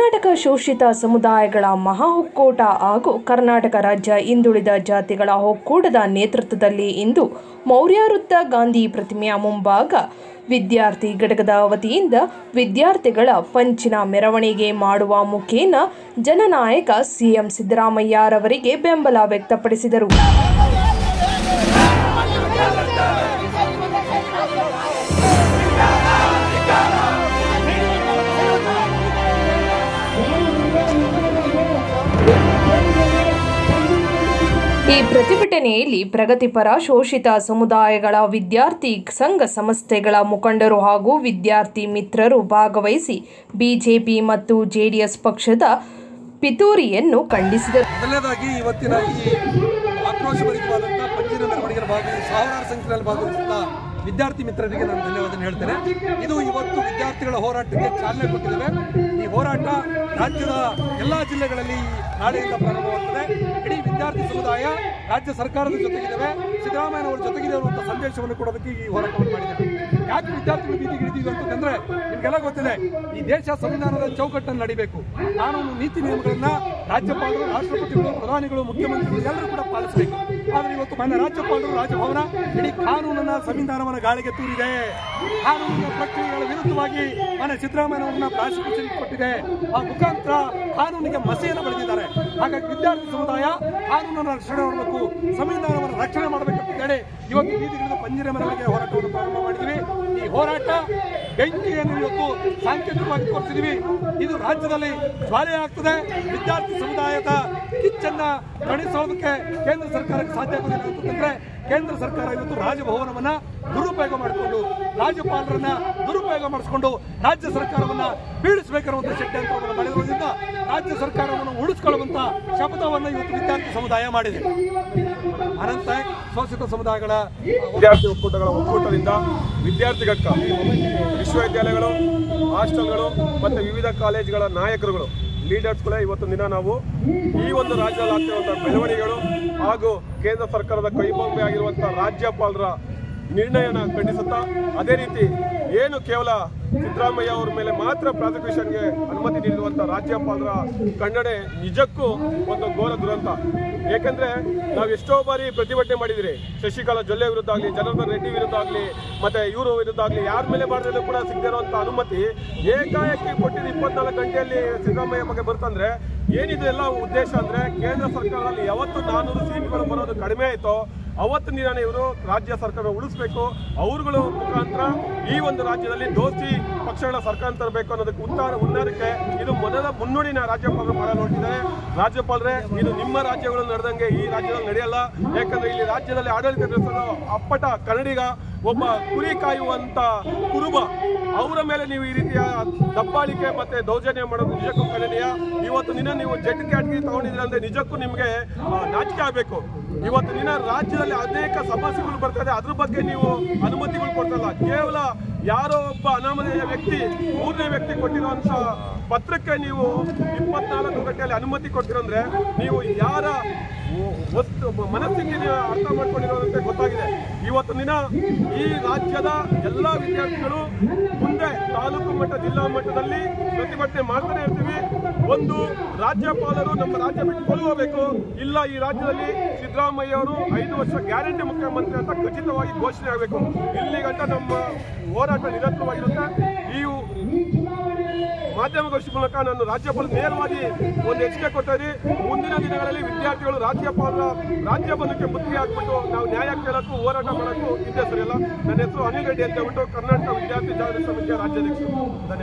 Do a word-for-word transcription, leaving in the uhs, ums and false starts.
ಕರ್ನಾಟಕ ಶೋಷಿತ ಸಮುದಾಯಗಳ ಮಹಾ ಒಕ್ಕೂಟ ಹಾಗೂ ಕರ್ನಾಟಕ ರಾಜ್ಯ ಹಿಂದುಳಿದ ಜಾತಿಗಳ ಒಕ್ಕೂಟದ ನೇತೃತ್ವದಲ್ಲಿ ಇಂದು ಮೌರ್ಯ ವೃತ್ತ ಗಾಂಧಿ ಪ್ರತಿಮೆಯ ಮುಂಭಾಗ ವಿದ್ಯಾರ್ಥಿ ಘಟಕದ ವತಿಯಿಂದ ವಿದ್ಯಾರ್ಥಿಗಳ ಪಂಚಿನ ಮೆರವಣಿಗೆ ಮಾಡುವ ಮುಖೇನ ಜನನಾಯಕ ಸಿಎಂ ಸಿದ್ದರಾಮಯ್ಯರವರಿಗೆ ಬೆಂಬಲ ವ್ಯಕ್ತಪಡಿಸಿದರು. ಈ ಪ್ರತಿಭಟನೆಯಲ್ಲಿ ಪ್ರಗತಿಪರ ಶೋಷಿತ ಸಮುದಾಯಗಳ ವಿದ್ಯಾರ್ಥಿ ಸಂಘ ಸಂಸ್ಥೆಗಳ ಮುಖಂಡರು ಹಾಗೂ ವಿದ್ಯಾರ್ಥಿ ಮಿತ್ರರು ಭಾಗವಹಿಸಿ ಬಿಜೆಪಿ ಮತ್ತು ಜೆಡಿಎಸ್ ಪಕ್ಷದ ಪಿತೂರಿಯನ್ನು ಖಂಡಿಸಿದರು. ಮೊದಲನೇದಾಗಿ ಇವತ್ತಿನ ಈ ಆಕ್ರೋಶಭರಿತವಾದಂತಹ ಪಂಚಿನ ಮೆರವಣಿಗೆಯ ಭಾಗವಾಗಿ ಸಾವಿರಾರು ಸಂಖ್ಯೆಯಲ್ಲಿ ಭಾಗವಹಿಸಿದ ವಿದ್ಯಾರ್ಥಿ ಮಿತ್ರರಿಗೆ ನಾನು ಧನ್ಯವಾದ ಹೇಳ್ತೇನೆ. ಇದು ಇವತ್ತು ವಿದ್ಯಾರ್ಥಿಗಳ ಹೋರಾಟಕ್ಕೆ ಚಾಲನೆ ಕೊಟ್ಟಿದ್ದೇವೆ. ಈ ಹೋರಾಟ ರಾಜ್ಯದ ಎಲ್ಲ ಜಿಲ್ಲೆಗಳಲ್ಲಿ ನಾಳೆಯಿಂದ ಪ್ರಾರಂಭವಾಗುತ್ತದೆ. ಇಡೀ ವಿದ್ಯಾರ್ಥಿ ಸಮುದಾಯ ರಾಜ್ಯ ಸರ್ಕಾರದ ಜೊತೆಗಿದ್ದೇವೆ, ಸಿದ್ದರಾಮಯ್ಯನವರ ಜೊತೆಗಿದೆ ಅನ್ನುವಂಥ ಸಂದೇಶವನ್ನು ಕೊಡೋದಕ್ಕೆ ಈ ಹೋರಾಟವನ್ನು ಮಾಡಿದ್ದೇವೆ. ಯಾಕೆ ವಿದ್ಯಾರ್ಥಿಗಳು ಬೀದಿಗೆ ಇಳಿದೀವಿ ಅಂತಂದ್ರೆ ನಿಮಗೆಲ್ಲ ಗೊತ್ತಿದೆ, ಈ ದೇಶ ಸಂವಿಧಾನದ ಚೌಕಟ್ಟನ್ನು ನಡಿಬೇಕು. ಕಾನೂನು ನೀತಿ ನಿಯಮಗಳನ್ನ ರಾಜ್ಯಪಾಲರು, ರಾಷ್ಟ್ರಪತಿಗಳು, ಪ್ರಧಾನಿಗಳು, ಮುಖ್ಯಮಂತ್ರಿಗಳು ಎಲ್ಲರೂ ಕೂಡ ಪಾಲಿಸಬೇಕು. ಆದರೆ ಇವತ್ತು ಮಾನ್ಯ ರಾಜ್ಯಪಾಲರು ರಾಜಭವನ ಇಡೀ ಕಾನೂನನ್ನ ಸಂವಿಧಾನವನ್ನ ಗಾಳಿಗೆ ತೂರಿದೆ. ಕಾನೂನಿನ ಪ್ರಕ್ರಿಯೆಗಳ ವಿರುದ್ಧವಾಗಿ ಮಾನ್ಯ ಸಿದ್ದರಾಮಯ್ಯನವರನ್ನ ಪ್ರಾಸಿಕ್ಯೂಷನ್ ಕೊಟ್ಟಿದೆ. ಆ ಮುಖಾಂತರ ಕಾನೂನಿಗೆ ಮಸೆಯನ್ನು ಬೆಳೆದಿದ್ದಾರೆ. ಹಾಗಾಗಿ ವಿದ್ಯಾರ್ಥಿ ಸಮುದಾಯ ಕಾನೂನನ್ನು ರಕ್ಷಣೆ ಮಾಡಬೇಕು, ಸಂವಿಧಾನವನ್ನು ರಕ್ಷಣೆ ಮಾಡಬೇಕಂತ ಹೇಳಿ ಇವತ್ತು ಬೀದಿಗಿಳಿದ ಪಂಜಿನ ಮೆರವಣಿಗೆ ಹೋರಾಟವನ್ನು ಪ್ರಾರಂಭ ಮಾಡಿದ್ವಿ. ಈ ಹೋರಾಟ ಬೆಂಕಿಯನ್ನು ಇವತ್ತು ಸಾಂಕೇತಿಕವಾಗಿ ತೋರಿಸಿದ್ವಿ. ಇದು ರಾಜ್ಯದಲ್ಲಿ ಜ್ವಾಲೆ ಆಗ್ತದೆ. ವಿದ್ಯಾರ್ಥಿ ಸಮುದಾಯದ ಕಿಚ್ಚನ್ನ ತಣಿಸೋದಕ್ಕೆ ಕೇಂದ್ರ ಸರ್ಕಾರಕ್ಕೆ ಸಾಧ್ಯ ಆಗುವುದಿಲ್ಲ ಅಂತಂದ್ರೆ ಕೇಂದ್ರ ಸರ್ಕಾರ ಇವತ್ತು ರಾಜಭವನವನ್ನ ದುರುಪಯೋಗ ಮಾಡಿಕೊಂಡು, ರಾಜ್ಯಪಾಲರನ್ನ ದುರುಪಯೋಗ ಮಾಡಿಸಿಕೊಂಡು ರಾಜ್ಯ ಸರ್ಕಾರವನ್ನ ಬೀಳಿಸಬೇಕಿರುವಂತಹ ಷಡ್ಯಂತ್ರವನ್ನು ಮಾಡಿರುವುದರಿಂದ ರಾಜ್ಯ ಸರ್ಕಾರವನ್ನು ಉಳಿಸಿಕೊಳ್ಳುವಂತ ಶಪಥವನ್ನು ಇವತ್ತು ವಿದ್ಯಾರ್ಥಿ ಸಮುದಾಯ ಮಾಡಿದೆ. ಅನಂತ ಶೋಷಿತ ಸಮುದಾಯಗಳ ವಿದ್ಯಾರ್ಥಿ ಒಕ್ಕೂಟಗಳ ಒಕ್ಕೂಟದಿಂದ ವಿದ್ಯಾರ್ಥಿ ಘಟಕ, ವಿಶ್ವವಿದ್ಯಾಲಯಗಳು, ಹಾಸ್ಟೆಲ್ಗಳು ಮತ್ತು ವಿವಿಧ ಕಾಲೇಜುಗಳ ನಾಯಕರುಗಳು, ಲೀಡರ್ಸ್ಗಳೇ ಇವತ್ತು ದಿನ ನಾವು ಈ ಒಂದು ರಾಜ್ಯದಲ್ಲಿ ಆಗ್ತಿರುವಂತಹ ಬೆಳವಣಿಗೆಗಳು ಹಾಗೂ ಕೇಂದ್ರ ಸರ್ಕಾರದ ಕೈಬೊಂಬೆ ಆಗಿರುವಂತಹ ರಾಜ್ಯಪಾಲರ ನಿರ್ಣಯನ ಖಂಡಿಸುತ್ತಾ, ಅದೇ ರೀತಿ ಏನು ಕೇವಲ ಸಿದ್ದರಾಮಯ್ಯ ಅವರ ಮೇಲೆ ಮಾತ್ರ ಪ್ರಾಸಿಕ್ಯೂಷನ್ಗೆ ಅನುಮತಿ ನೀಡಿರುವಂತಹ ರಾಜ್ಯಪಾಲರ ಖಂಡನೆ ನಿಜಕ್ಕೂ ಒಂದು ಘೋರ ದುರಂತ. ಏಕೆಂದ್ರೆ ನಾವು ಎಷ್ಟೋ ಬಾರಿ ಪ್ರತಿಭಟನೆ ಮಾಡಿದಿರಿ, ಶಶಿಕಲಾ ಜೊಲ್ಲೆ ವಿರುದ್ಧ ಆಗಲಿ, ಜನಾರ್ದನ್ ರೆಡ್ಡಿ ವಿರುದ್ಧ ಆಗಲಿ, ಮತ್ತೆ ಇವರು ವಿರುದ್ಧ ಆಗಲಿ, ಯಾರ ಮೇಲೆ ಮಾಡಿದ್ರು ಕೂಡ ಸಿಗದಿರುವಂತ ಅನುಮತಿ ಏಕಾಏಕಿ ಕೊಟ್ಟಿದ್ದು ಇಪ್ಪತ್ನಾಲ್ಕು ಗಂಟೆಯಲ್ಲಿ ಸಿದ್ದರಾಮಯ್ಯ ಬಗ್ಗೆ ಬರ್ತಂದ್ರೆ ಏನಿದು ಎಲ್ಲ ಉದ್ದೇಶ ಅಂದ್ರೆ ಕೇಂದ್ರ ಸರ್ಕಾರದಲ್ಲಿ ಯಾವತ್ತು ನಾನೂರು ಸೀಟ್ಗಳು ಬರೋದು ಕಡಿಮೆ ಆಯ್ತೋ ಅವತ್ತು ದಿನಾನೇ ಇವರು ರಾಜ್ಯ ಸರ್ಕಾರ ಉಳಿಸಬೇಕು, ಅವರುಗಳ ಮುಖಾಂತರ ಈ ಒಂದು ರಾಜ್ಯದಲ್ಲಿ ದೋಸ್ತಿ ಪಕ್ಷಗಳ ಸರ್ಕಾರ ತರಬೇಕು ಅನ್ನೋದಕ್ಕೆ ಉತ್ತಾರ ಉನ್ನಾರಕ್ಕೆ ಇದು ಮೊದಲ ಮುನ್ನುಡಿನ ರಾಜ್ಯಪಾಲರು ಮಾಡಲು ಹೊರಟಿದ್ದಾರೆ. ರಾಜ್ಯಪಾಲರೇ, ಇದು ನಿಮ್ಮ ರಾಜ್ಯಗಳು ನಡೆದಂಗೆ ಈ ರಾಜ್ಯದಲ್ಲಿ ನಡೆಯಲ್ಲ. ಯಾಕಂದ್ರೆ ಇಲ್ಲಿ ರಾಜ್ಯದಲ್ಲಿ ಆಡಳಿತ ನಡೆಸಲು ಅಪ್ಪಟ ಕನ್ನಡಿಗ, ಒಬ್ಬ ಕುರಿ ಕಾಯುವಂತ ಕುರುಬ, ಅವರ ಮೇಲೆ ನೀವು ಈ ರೀತಿಯ ದಬ್ಬಾಳಿಕೆ ಮತ್ತೆ ದೌರ್ಜನ್ಯ ಮಾಡೋದು ನಿಜಕ್ಕೂ ಖಂಡನೀಯ. ಇವತ್ತು ದಿನ ನೀವು ಜೆಟ್ ಕ್ಯಾಟಗರಿ ತಗೊಂಡಿದ್ರೆ ಅಂದ್ರೆ ನಿಜಕ್ಕೂ ನಿಮಗೆ ನಾಚಿಕೆ ಆಗಬೇಕು. ಇವತ್ತು ದಿನ ರಾಜ್ಯದಲ್ಲಿ ಅನೇಕ ಸಮಸ್ಯೆಗಳು ಬರ್ತದೆ, ಅದ್ರ ಬಗ್ಗೆ ನೀವು ಅನುಮತಿಗಳು ಕೊಡ್ತಲ್ಲ. ಕೇವಲ ಯಾರೋ ಒಬ್ಬ ಅನಾಮಧೇಯ ವ್ಯಕ್ತಿ, ಮೂರನೇ ವ್ಯಕ್ತಿ ಕೊಟ್ಟಿರುವಂತ ಪತ್ರಕ್ಕೆ ನೀವು ಇಪ್ಪತ್ನಾಲ್ಕು ಗಂಟೆಯಲ್ಲಿ ಅನುಮತಿ ಕೊಡ್ತೀರಂದ್ರೆ ನೀವು ಯಾರ ವಸ್ತು ಮನಸ್ಥಿತಿ ಅರ್ಥ ಮಾಡ್ಕೊಂಡಿರೋದಂತೆ ಗೊತ್ತಾಗಿದೆ. ಇವತ್ತು ದಿನ ಈ ರಾಜ್ಯದ ಎಲ್ಲ ವಿದ್ಯಾರ್ಥಿಗಳು ಮುಂದೆ ತಾಲೂಕು ಮಟ್ಟ, ಜಿಲ್ಲಾ ಮಟ್ಟದಲ್ಲಿ ಪ್ರತಿಭಟನೆ ಮಾಡ್ತಾನೆ ಇರ್ತೀವಿ. ಒಂದು, ರಾಜ್ಯಪಾಲರು ನಮ್ಮ ರಾಜ್ಯ ಬಿಟ್ಟು ಕೊಡುವಬೇಕು, ಇಲ್ಲ ಈ ರಾಜ್ಯದಲ್ಲಿ ಸಿದ್ದರಾಮಯ್ಯ ಅವರು ಐದು ವರ್ಷ ಗ್ಯಾರಂಟಿ ಮುಖ್ಯಮಂತ್ರಿ ಅಂತ ಖಚಿತವಾಗಿ ಘೋಷಣೆ ಆಗಬೇಕು. ಇಲ್ಲಿ ಗಂಟ ನಮ್ಮ ಹೋರಾಟ ನಿರಂತರವಾಗಿರುತ್ತೆ. ಈ ಮಾಧ್ಯಮಗೋಷ್ಠಿ ಮೂಲಕ ನಾನು ರಾಜ್ಯಪಾಲ ನೇರವಾಗಿ ಒಂದು ಎಚ್ಚರಿಕೆ ಕೊಡ್ತಾ ಇದ್ದೀನಿ. ಮುಂದಿನ ದಿನಗಳಲ್ಲಿ ವಿದ್ಯಾರ್ಥಿಗಳು ರಾಜ್ಯಪಾಲರ ರಾಜ್ಯ ಬಂಧಕ್ಕೆ ಮುತ್ತಿಗೆ ಹಾಕ್ಬಿಟ್ಟು ನಾವು ನ್ಯಾಯ ಕೇಳಕ್ಕೂ ಹೋರಾಟ ಮಾಡೋಕ್ಕೂ ಇದ್ದೇ ಸರಿಯಲ್ಲ. ನನ್ನ ಹೆಸರು ಅನಿಲ್ ರೆಡ್ಡಿ ಅಂತ ಹೇಳ್ಬಿಟ್ಟು ಕರ್ನಾಟಕ ವಿದ್ಯಾರ್ಥಿ ಜಾಗೃತಿ ಸಮಿತಿಯ ರಾಜ್ಯಾಧ್ಯಕ್ಷರು.